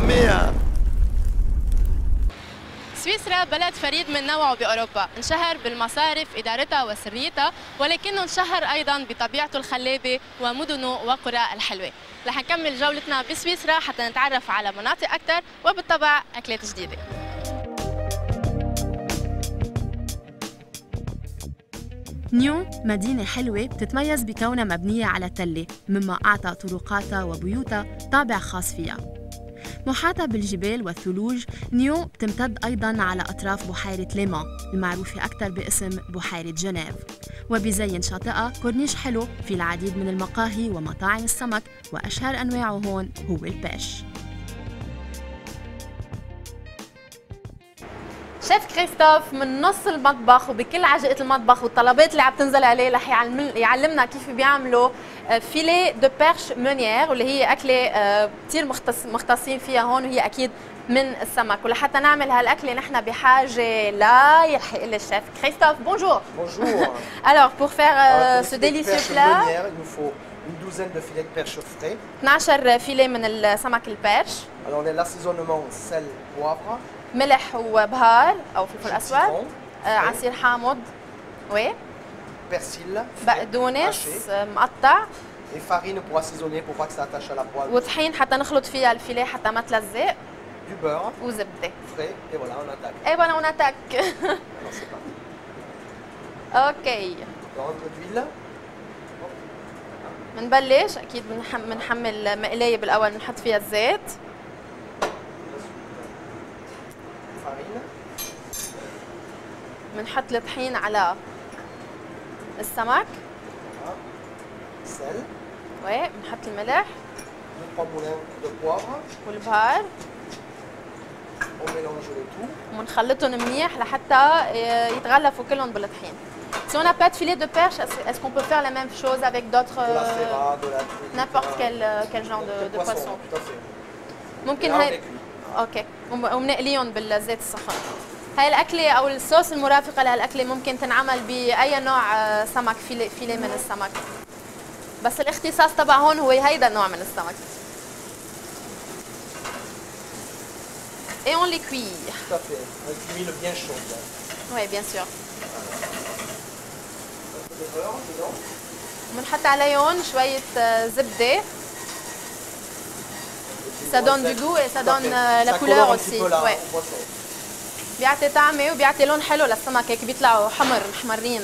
mais... سويسرا بلد فريد من نوعه بأوروبا، انشهر بالمصارف إدارتها وسريتها، ولكنه انشهر أيضاً بطبيعته الخلابة ومدنه وقرى الحلوة. رح نكمل جولتنا بسويسرا حتى نتعرف على مناطق أكثر وبالطبع أكلات جديدة. نيون مدينة حلوة بتتميز بكونها مبنية على التلة، مما أعطى طرقاتها وبيوتها طابع خاص فيها. محاطة بالجبال والثلوج، نيون بتمتد أيضاً على أطراف بحيرة ليمان المعروفة أكثر باسم بحيرة جنيف، وبزين شاطئها كورنيش حلو في العديد من المقاهي ومطاعم السمك، وأشهر أنواعه هون هو البيش. شيف كريستوف من نص المطبخ وبكل عجقة المطبخ والطلبات اللي عم تنزل عليه رح يعلمنا كيف بيعملوا فيلي دو بيرش مونيير، واللي هي أكلة كثير مختصين فيها هون، وهي أكيد من السمك. ولحتى نعمل هالأكلة نحن بحاجة لا يلحق لنا الشيف كريستوف. بونجور. Bonjour. Alors pour faire ce délicieux plat, il nous faut une douzaine de filets de perche frais. 12 فيليه من السمك البيرش. Alors on a l'assaisonnement sel, poivre. ملح وبهار أو فلفل أسود. عصير حامض. وي. Persil. بقدونس مقطع. Et farine pour assaisonner pour pas que ça attache à la poêle. وطحين حتى نخلط فيها الفيليه حتى ما تلزق. Du beurre. وزبدة. Frais. Et voilà, on attaque. Et voilà, on attaque. Alors c'est parti. OK. Alors un peu d'huile. بنبلش أكيد بنحمل مقلاية بالأول بنحط فيها الزيت. Farine. بنحط الطحين على السمك. Sel. وي بنحط الملح. 2-3 moulins de poivre. والبهار. On mélange le tout. وبنخلطهم منيح لحتى يتغلفوا كلهم بالطحين. Si on n'a pas de filet de perche, est-ce qu'on peut faire la même chose avec d'autres... De la séra, de la truite. N'importe quel genre de poisson. Tout à fait. ممكن Là, on هاي... est cuit. اوكي وبنقليهم بالزيت السخن. هاي الأكلة أو الصوص المرافقة لهالأكلة ممكن تنعمل بأي نوع سمك، فيليه من السمك. بس الاختصاص تبع هون هو هيدا النوع من السمك. Et on les cuit. Tout à fait. Avec l'huile bien chaude. Oui, bien sûr. Un peu de beurre dedans. بنحط عليهم شوية زبدة. Ça donne du goût et ça donne la couleur aussi. Ouais. بيعطي طعمة وبيعطي لون حلو للسمك، هيك بيطلعوا محمرين.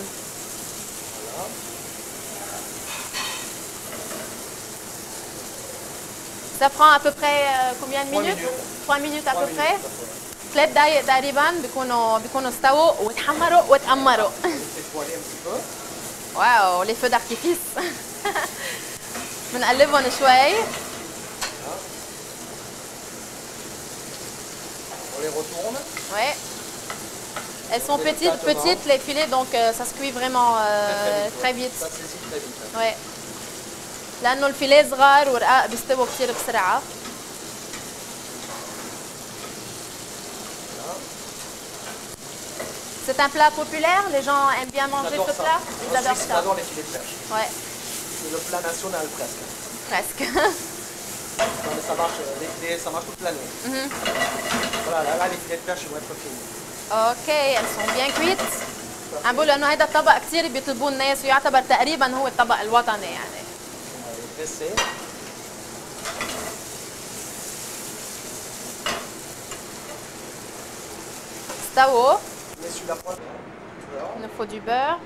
Ça prend à peu près combien de minutes? 3 minutes à peu près. 3 دقايق تقريبا بيكونوا استووا وتحمروا وتأمروا. واو لي فو دارتيفيس. بنقلبهم شوي. On les retourne. Ouais. Elles sont petites les filets, donc ça se cuit vraiment très vite. Ça saisit très vite. Ouais. لأنه الفيليه صغار ورقاق بيستووا كثير بسرعة. C'est un plat populaire, les gens aiment bien manger ce plat. Ils adorent ça. Ils adorent les filets de perche. Ouais. C'est le plat national presque. Presque. Non, mais ça marche, ça marche toute l'année. Voilà, là, les filets de perche ils vont être finis. Ok, elles sont bien cuites. عم بقول انه هذا الطبق كثير بيطلبوه الناس ويعتبر تقريبا هو الطبق الوطني يعني. Dressé. استووا. Mais sur la poêle, Il nous faut du beurre.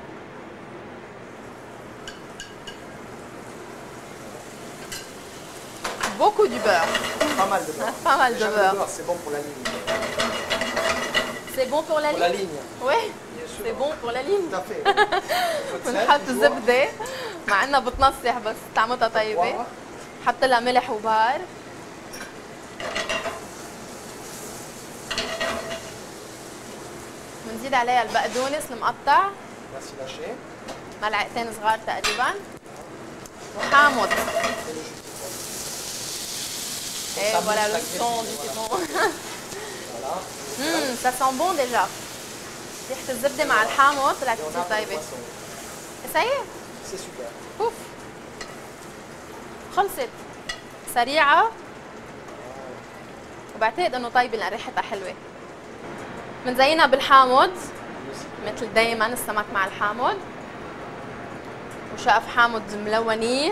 Beaucoup du beurre. pas mal de beurre. Pas mal de Déjà, beurre. Le beurre, c'est bon pour la ligne. C'est bon pour la Pour ligne? la ligne. Oui, Bien sûr. c'est bon pour la ligne. Tout à fait. بنحط زبدة مع انها بتنصح بس طعمتها طيبة. حط لها ملح وبهار. بنزيد عليها البقدونس المقطع. ملعقتين صغار تقريبا. وحامض. Et voilà le son du citron. Ça sent bon déjà. ريحة الزبدة مع الحامض طلعت كتير طيبة. Ça y est. C'est super. Pouf. خلصت. سريعة وبعتقد انه طيبه لان ريحتها حلوه. بنزينها بالحامض مثل دايما السمك مع الحامض، وشقف حامض ملونين،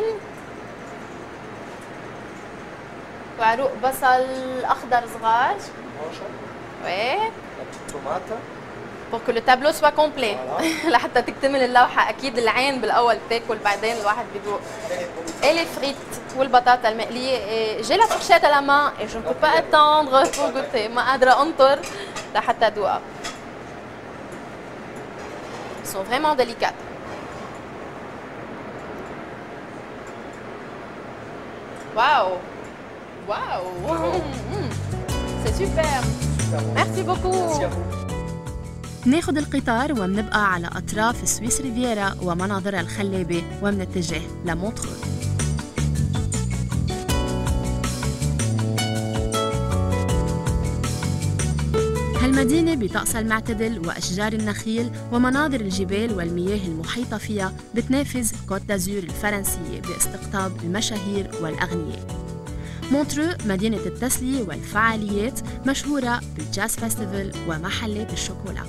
وعروق بصل اخضر صغار. وي tomate. pour que le tableau soit complet. لحتى تكتمل اللوحه. اكيد العين بالاول تاكل، بعدين الواحد بيذوق. Et les frites والبطاطا المقليه. J'ai la fourchette à la main et je ne peux pas attendre pour goûter. ما قادره انطر لحتى ادوقها. Ils sont vraiment délicates. Waouh! Waouh! C'est super! Merci beaucoup! مناخد القطار ومنبقى على أطراف سويس ريفيرا ومناظرها الخلابة ومنتجه لمونترو. هالمدينة بطقسها المعتدل وأشجار النخيل ومناظر الجبال والمياه المحيطة فيها بتنافس كوت دازور الفرنسية باستقطاب المشاهير والأغنياء. مونترو مدينة التسلية والفعاليات مشهورة بالجاز فيستيفال ومحلات الشوكولا.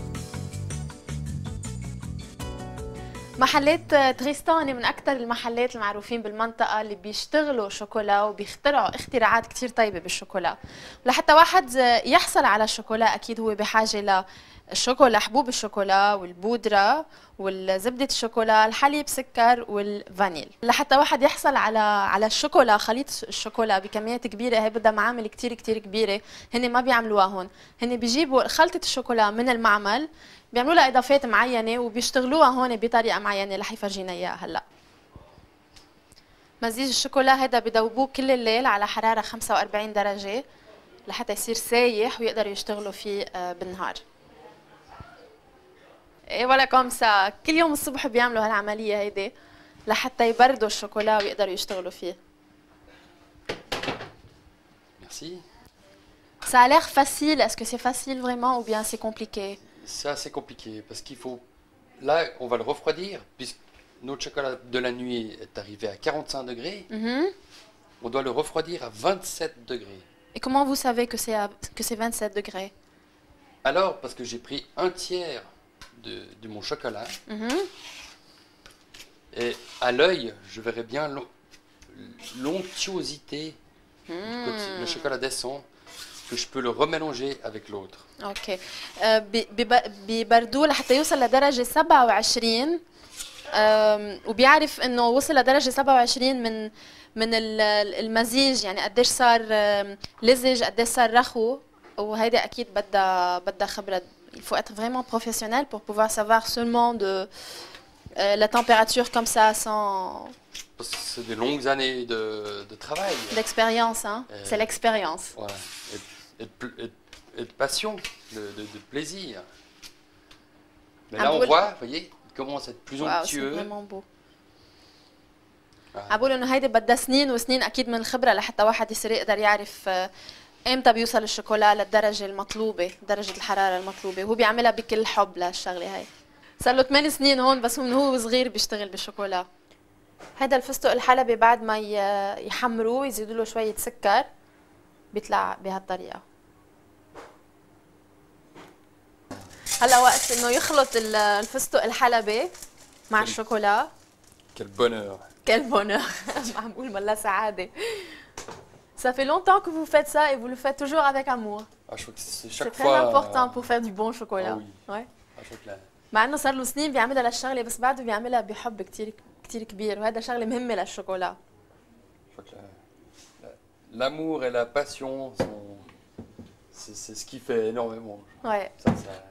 محلات تريستان من أكثر المحلات المعروفين بالمنطقة اللي بيشتغلوا شوكولا وبيخترعوا اختراعات كتير طيبة بالشوكولا. ولحتى واحد يحصل على الشوكولا أكيد هو بحاجة للشوكولا، حبوب الشوكولا والبودرة والزبدة الشوكولا، الحليب، سكر والفانيل. لحتى واحد يحصل على الشوكولا، خليط الشوكولا بكميات كبيرة، هي بدها معامل كتير كبيرة، هن ما بيعملوها هون. هن بيجيبوا خلطة الشوكولا من المعمل، بيعملوا لها اضافات معينه وبيشتغلوها هون بطريقه معينه رح يفرجينا اياها هلا. مزيج الشوكولا هذا بدوبوه كل الليل على حراره 45 درجه لحتى يصير سايح ويقدروا يشتغلوا فيه بالنهار. ايه ولا كوم سا، كل يوم الصبح بيعملوا هالعمليه هيدي لحتى يبردوا الشوكولا ويقدروا يشتغلوا فيه. Merci. Ça a l'air facile. Est-ce que c'est facile vraiment ou bien c'est compliqué? C'est assez compliqué parce qu'il faut... Là, on va le refroidir puisque notre chocolat de la nuit est arrivé à 45 degrés. On doit le refroidir à 27 degrés. Et comment vous savez que c'est 27 degrés? Alors, parce que j'ai pris un tiers de mon chocolat et à l'œil, je verrai bien l'onctuosité. Quand le chocolat descend, que je peux le remélanger avec l'autre. اوكي. بيبردوه لحتى يوصل لدرجه 27 وبيعرف انه وصل لدرجه 27 من المزيج، يعني قديش صار لزج، قديش صار رخو، وهيدا اكيد بدها خبره. Il faut être vraiment professionnel pour pouvoir savoir seulement de la température comme ça sans... C'est des longues années de travail. D'expérience, hein. C'est l'expérience. Voilà. Et de passion, de plaisir. Mais là, on voit, vous voyez, il commence à être plus onctueux. C'est vraiment beau. عم بقول انه هيدي بدها سنين وسنين اكيد من الخبره لحتى واحد يصير يقدر يعرف امتى بيوصل الشوكولا للدرجه المطلوبه، درجه الحراره المطلوبه، وهو بيعملها بكل حب لهالشغله هاي. صار له 8 سنين هون بس من هو صغير بيشتغل بالشوكولا. هذا الفستق الحلبي بعد ما يحمروه ويزيدوا له شويه سكر بيطلع بهالطريقه. هلا وقت انه يخلط الفستق الحلبي مع الشوكولا. Quel bonheur. Quel bonheur. عم بقول والله سعاده. Ça fait longtemps que vous faites ça et vous le faites toujours avec amour. Ah, je crois que c'est chaque C'est fois. très important pour faire du bon chocolat. Ah oui. Ouais. Ah, je crois que là... مع انه صار له سنين بيعملها للشغله بس بعده بيعملها بحب كثير كبير، وهذا شغله مهمه للشوكولا. Je crois que l'amour et la passion sont... C'est ce qui fait énormément. Ouais. Ça...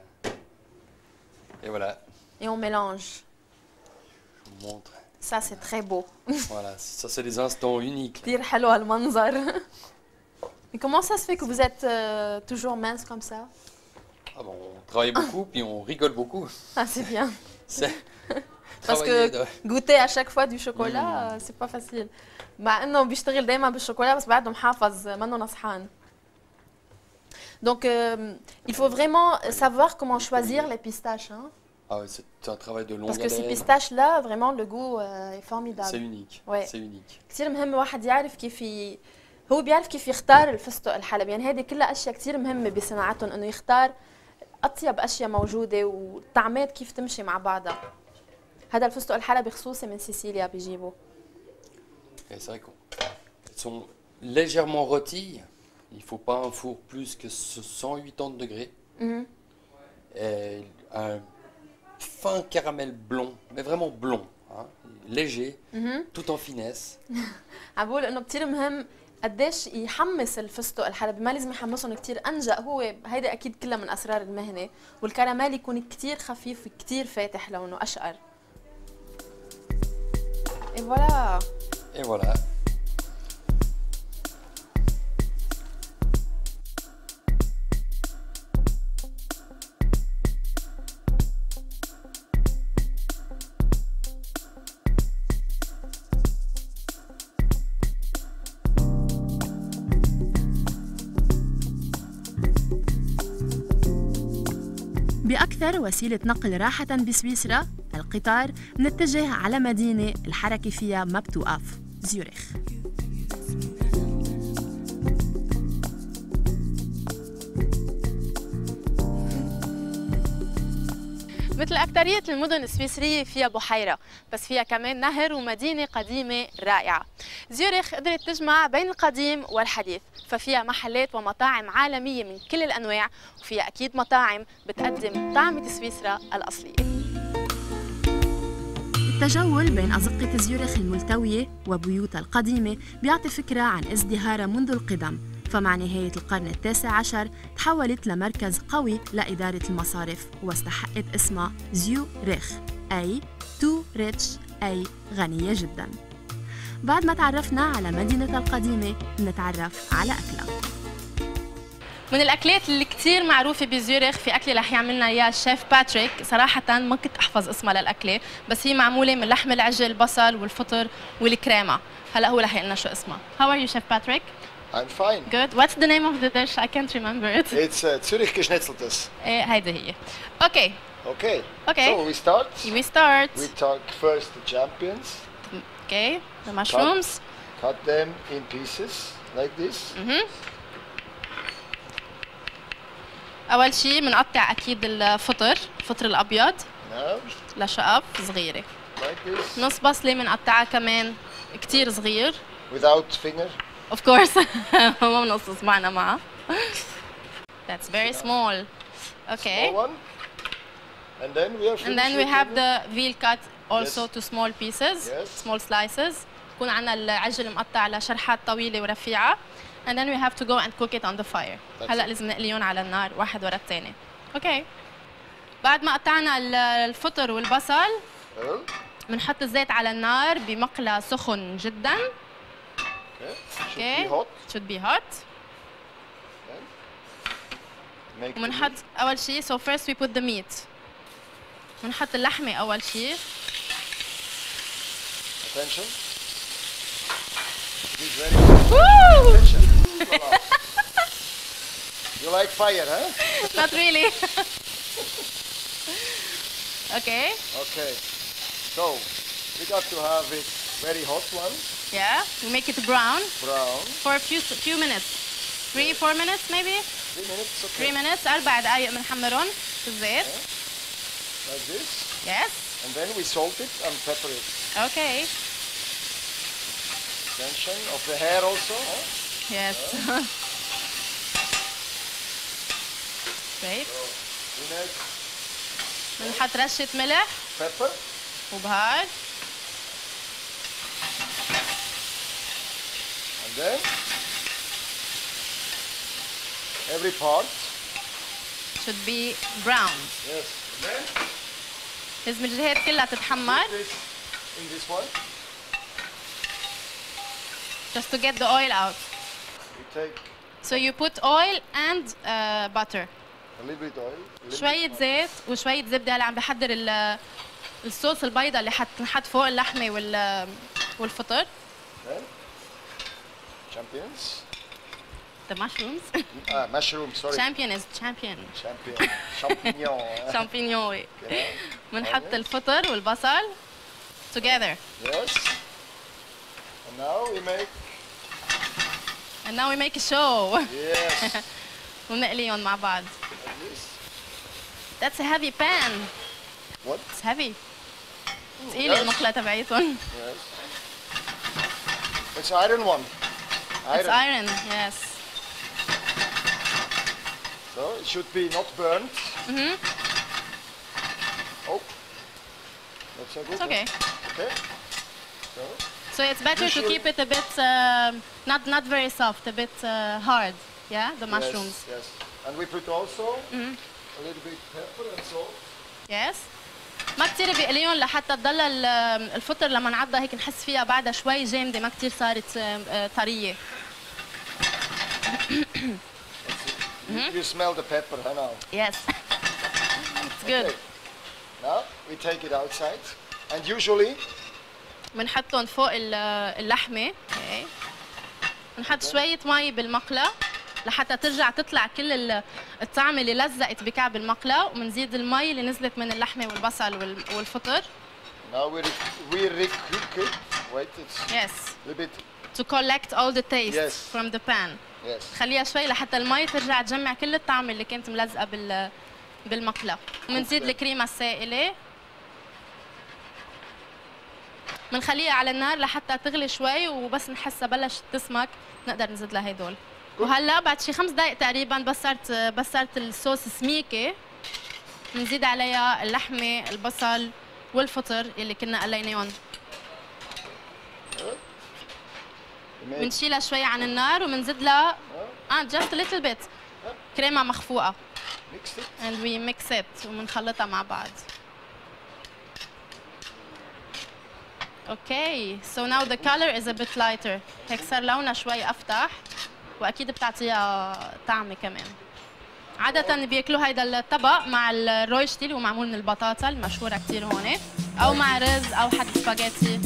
Et voilà. Et on mélange. Je vous montre. Ça c'est très beau. Voilà, ça c'est des instants uniques. كثير حلو هالمنظر. Mais comment ça se fait que vous êtes toujours mince comme ça? Ah bon, on travaille beaucoup puis on rigole beaucoup. Ah c'est bien. Parce que travailler goûter à chaque fois du chocolat, c'est pas facile. مع انه بيشتغل دائما بالشوكولا بس بعده محافظ منه نصحان. Donc il faut vraiment savoir comment choisir les pistaches, hein. Ah ouais, c'est un travail de longue Parce que ces haleine. pistaches-là, vraiment le goût est formidable. C'est unique. Ouais. C'est unique. كثير مهم واحد يعرف كيف هو بيعرف كيف يختار الفستق الحلبي، يعني هذه كلها اشياء كثير مهمه بصناعتهم، انه يختار اطيب اشياء موجوده والطعمات كيف تمشي مع بعضها. هذا الفستق الحلبي خصوصي من سيسيليا بيجيبوا. C'est vrai qu'ils sont légèrement rôtis. Il ne faut pas un four plus que 180 degrés. Et un fin caramel blond, mais vraiment blond, hein, léger, tout en finesse. عم بقول انه كثير مهم قديش يحمص الفستق الحلبي، ما لازم يحمصهم كثير انجق، هو هيدا اكيد كلها من اسرار المهنه، والكراميل يكون كثير خفيف وكثير فاتح لونه اشقر. Et voilà. Et voilà. بأكثر وسيلة نقل راحة بسويسرا القطار، منتجه على مدينة الحركة فيها ما بتوقف، زيورخ. مثل أكثرية المدن السويسرية فيها بحيرة، بس فيها كمان نهر ومدينة قديمة رائعة. زيورخ قدرت تجمع بين القديم والحديث، ففيها محلات ومطاعم عالمية من كل الأنواع، وفيها أكيد مطاعم بتقدم طعمة سويسرا الأصلية. التجول بين أزقة زيورخ الملتوية وبيوتها القديمة بيعطي فكرة عن ازدهارها منذ القدم، فمع نهاية القرن التاسع عشر تحولت لمركز قوي لإدارة المصارف واستحقت اسمها زيورخ، أي تو ريتش، أي غنية جدا. بعد ما تعرفنا على مدينة القديمة نتعرف على أكلها. من الأكلات اللي كتير معروفة بزيورخ في أكلة رح يعملنا إياها الشيف باتريك، صراحة ما كنت أحفظ اسمها للأكلة، بس هي معمولة من لحم العجل، البصل والفطر والكريمة. هلا هو رح يقلنا شو اسمها. How are you, Chef Patrick? I'm fine. Good. What's the name of the dish? I can't remember it. It's Zürich Geschnetzeltes. هيدا هي. Okay. Okay. Okay. So we start. We start. We talk first the champions. Okay. The mushrooms. Cut them in pieces like this. أول شيء بنقطع أكيد الفطر الأبيض Now. لشقف صغيرة. Like this. نص بصلة بنقطعها كمان كتير صغير. Without finger. Of course. ما بنقص صباعنا معها. That's very small. Okay. Small one. And then we are And then we have the veal cut also Yes. to small pieces, Yes. small slices. يكون عنا العجل مقطع لشرحات طويلة ورفيعة. And then we have to go and cook it on the fire. هلا لازم نقليهم على النار واحد ورا الثاني. Okay. بعد ما قطعنا الفطر والبصل بنحط الزيت على النار بمقلى سخن جدا. Okay. Should be hot. Should be hot. Make وبنحط أول شيء so first we put the meat. بنحط اللحمة أول شيء. Attention. It is very hot. Attention. You like fire, huh? Not really. Okay. Okay. So we got to have it very hot one. Yeah. We make it brown Brown. for a few minutes. 3-4 minutes maybe. 3 minutes. Okay. 3 minutes. 4 دقايق بنحمرهم في الزيت. Like this. Yes. And then we salt it and pepper it. Okay. Attention of the hair also. Huh? Yes. Great. So we make بنحط رشة ملح pepper. وبهار. And then every part. should be brown. Yes. And then لازم الجهات كلها تتحمر. this in this one. Just to get the oil out. We take So you put oil and butter. a little bit oil. A little شوية زيت وشوية زبدة. هلا عم بحضر الصوص البيضة اللي حتنحط فوق اللحمة والفطر. Then champions. The mushrooms. Mushroom. Sorry. Champion is champion. Champion. Champignon. شامبينيون. Okay. بنحط الفطر والبصل together. Yes. And now we make And now we make a show. Yes. ونقليهم مع بعض. That's a heavy pan. What? It's heavy. ثقيلة المقلة تبعيتهم. Yes. It's iron one. It's iron, yes. So it should be not burnt. Oh. That's so good. It's okay. Okay. So it's better to keep it a bit, not very soft, a bit hard, yeah, the mushrooms. Yes, yes. And we put also a little bit pepper and salt. Yes. ما كتير بقليهم لحتى تضل الفطر لما نعضها هيك نحس فيها بعدها شوي جامدة، ما كتير صارت طرية. You smell the pepper, huh, now? Yes. It's good. Okay. Now we take it outside, and usually بنحطهم فوق اللحمة. Okay. بنحط شوية مي بالمقلة لحتى ترجع تطلع كل الطعم اللي لزقت بكعب المقلة، وبنزيد المي اللي نزلت من اللحمة والبصل والفطر. now we recook it. Wait, it's Yes. a little bit. To collect all the taste Yes. from the pan. Yes. خليها شوي لحتى المي ترجع تجمع كل الطعم اللي كانت ملزقة بالمقلة. بنزيد الكريمة السائلة. بنخليها على النار لحتى تغلي شوي، وبس نحسها بلشت تسمك نقدر نزيد لها هدول. وهلا بعد شي 5 دقائق تقريبا بس صارت الصوص سميكه، بنزيد عليها اللحمه، البصل والفطر اللي كنا قليناهم. بنشيلها شوي عن النار وبنزيد لها just a little bit كريمه مخفوقه. Mix it. and we mix it وبنخلطها مع بعض. Okay, so now the color is a bit lighter. هيك صار لونها شوي أفتح، وأكيد بتعطيها طعم كمان. عادة بياكلوا هيدا الطبق مع الرويشتي اللي هو معمول من البطاطا المشهورة كتير هون، أو مع رز أو حتى سباجيتي.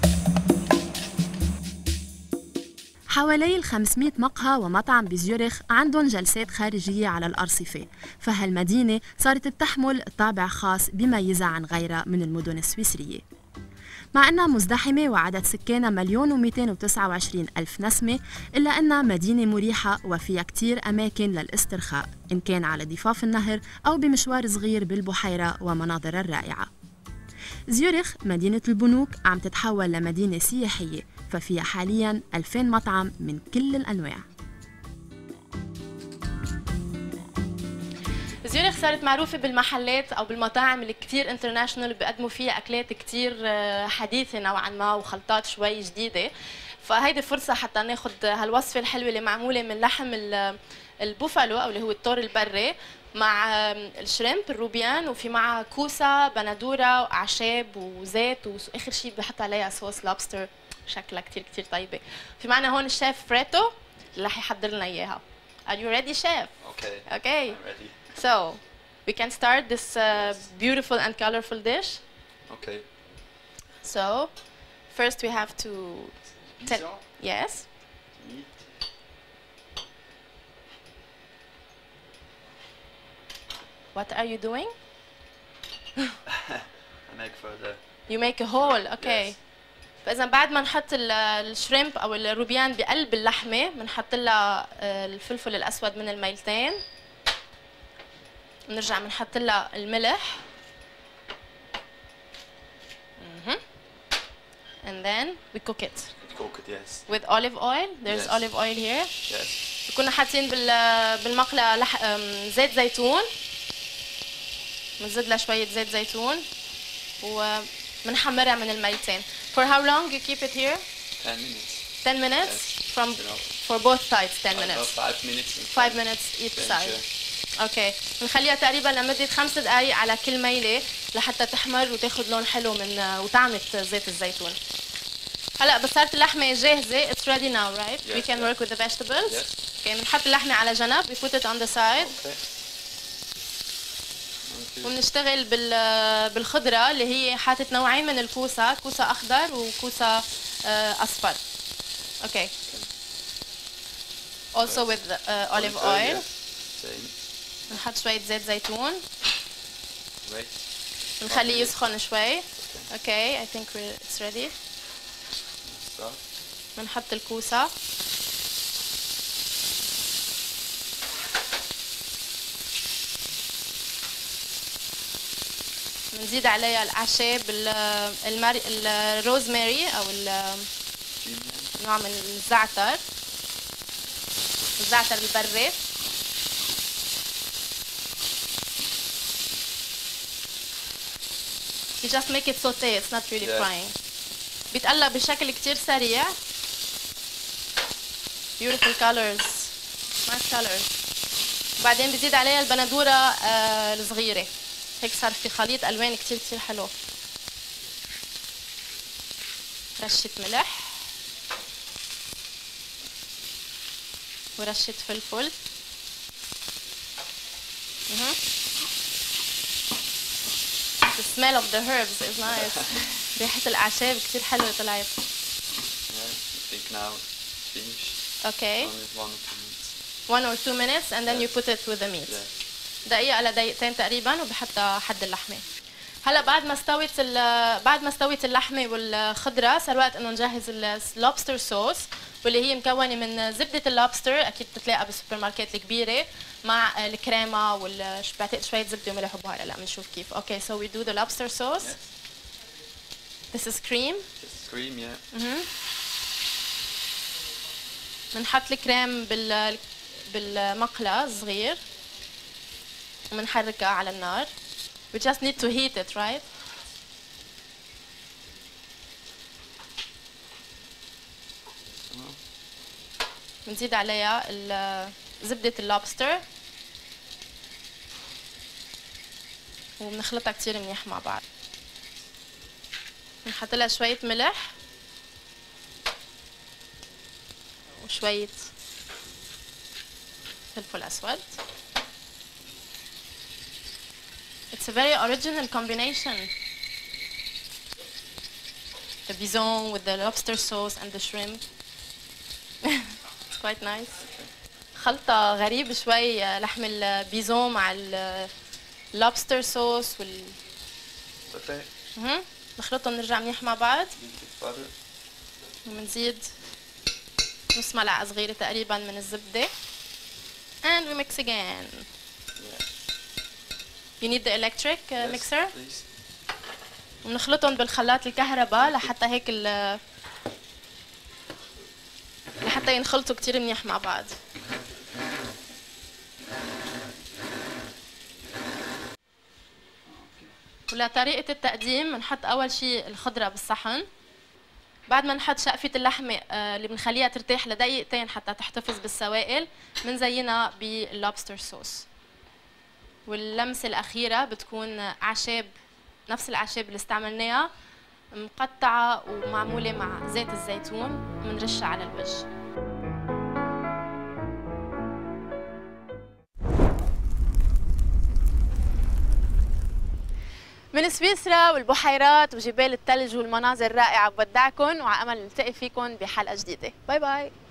حوالي 500 مقهى ومطعم بزيورخ عندهم جلسات خارجية على الأرصفة، فهالمدينة صارت بتحمل طابع خاص بيميزها عن غيرها من المدن السويسرية. مع أنها مزدحمة وعدد سكانها 1,229,000 نسمة، إلا أنها مدينة مريحة وفيها كتير أماكن للاسترخاء، إن كان على ضفاف النهر أو بمشوار صغير بالبحيرة ومناظرها الرائعة. زيورخ مدينة البنوك عم تتحول لمدينة سياحية، ففيها حالياً 2000 مطعم من كل الأنواع. زيورخ صارت معروفة بالمحلات أو بالمطاعم اللي كتير انترناشونال بيقدموا فيها أكلات كتير حديثة نوعاً ما وخلطات شوي جديدة، فهيدي فرصة حتى ناخد هالوصفة الحلوة اللي معمولة من لحم البوفالو أو اللي هو الطور البري مع الشريمب الروبيان، وفي معها كوسة بندورة وأعشاب وزيت، وآخر شيء بحط عليها صوص لوبستر شكلها كتير كتير طيبة. في معنا هون الشيف فريتو اللي رح يحضر لنا إياها. Are you ready, chef? Okay. Okay. I'm ready. So, we can start this beautiful and colorful dish. Okay. So, first we have to yes. Meat. What are you doing? I make for the. You make a hole, okay. Yes. فإذا بعد ما نحط الشريمب أو الروبيان بقلب اللحمة بنحط لها الفلفل الأسود من الميلتين، ونرجع بنحط لها الملح. And then we cook it. Cook it, yes. With olive oil. There's Yes. olive oil here. Yes. كنا حاطين بالمقلة زيت زيتون. بنزيد لها شوية زيت زيتون وبنحمرها من الميلتين. For how long you keep it here? 10 minutes. 10 minutes? Yes. From You know, for both sides 10 about minutes. 5 minutes. 5 minutes each side. اوكي، بنخليها تقريبا لمدة 5 دقايق على كل ميلة لحتى تحمر وتاخذ لون حلو من وطعمة زيت الزيتون. هلا بس صارت اللحمة جاهزة. It's ready now, right? Yes, We can yes. work with the vegetables. Yes. اوكي، بنحط اللحمة على جنب. We put it on the side. Okay. وبنشتغل بالخضرة اللي هي حاطت نوعين من الكوسة، كوسة أخضر وكوسة أصفر. اوكي. Also with olive oil. Same. بنحط شوية زيت زيتون. Wait. بنخليه يسخن شوي. اوكي، I think it's ready. Start. بنحط الكوسة. بنزيد عليها الاعشاب الروزماري او نوع من الزعتر البري. You just make it sauté, it's not really frying. بيتقلب بشكل كتير سريع. Beautiful colors, nice colors. وبعدين بزيد عليها البندورة الصغيرة. هيك صار في خليط ألوان كتير كتير حلو. رشة ملح ورشة فلفل. The smell of the herbs is nice. ريحة الأعشاب كتير حلوة طلعت. I think now it's finished. Okay. Only 1 or 2 minutes and then you put it with the meat. دقيقة لدقيقتين تقريبا وبحطها حد اللحمة. هلا بعد ما استوت اللحمة والخضرة صار وقت انه نجهز اللوبستر صوص واللي هي مكونة من زبدة اللوبستر اكيد بتتلاقى بالسوبر ماركت الكبيرة مع الكريمة بعتقد شوية زبدة وملح وبهار. هلا بنشوف كيف. Okay, so we do the lobster sauce. Yes. This is cream. Just cream, yeah. بنحط الكريم بالمقلة الصغير وبنحركها على النار. We just need to heat it, right? بنزيد عليها زبدة اللوبستر وبنخلطها كتير منيح مع بعض. بنحط لها شوية ملح وشوية فلفل أسود. It's a very original combination. The bison with the lobster sauce and the shrimp. It's quite nice. خلطة غريبة شوي لحم البيزون مع اللوبستر صوص نخلطهم نرجع منيح مع بعض. وبنزيد نص ملعقة صغيرة تقريبا من الزبدة. And we mix again. You need the electric mixer. ونخلطهم بالخلاط الكهرباء لحتى ينخلطوا كتير منيح مع بعض. ولطريقة التقديم بنحط أول شيء الخضرة بالصحن. بعد ما نحط شقفة اللحمة اللي بنخليها ترتاح لدقيقتين حتى تحتفظ بالسوائل بنزينها باللوبستر صوص. واللمسة الأخيرة بتكون أعشاب نفس الأعشاب اللي استعملناها مقطعة ومعمولة مع زيت الزيتون ومنرشها على الوجه. من سويسرا والبحيرات وجبال الثلج والمناظر الرائعة بودعكم وعلى أمل نلتقي فيكم بحلقة جديدة. باي باي.